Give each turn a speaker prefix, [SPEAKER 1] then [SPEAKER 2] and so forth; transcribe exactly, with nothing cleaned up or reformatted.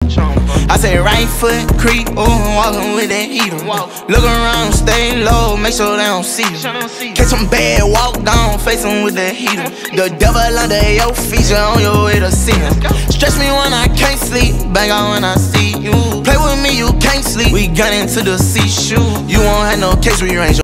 [SPEAKER 1] I say right foot creep, ooh, I'm walking with that heater. Look around, stay low, make sure they don't see you. Catch some bad, walk down, face them with that heater. The devil under your feet, you on your way to see him. Stretch me when I can't sleep, bang out when I see you. Play with me, you can't sleep. We got into the sea shoe. You won't have no case rearrange.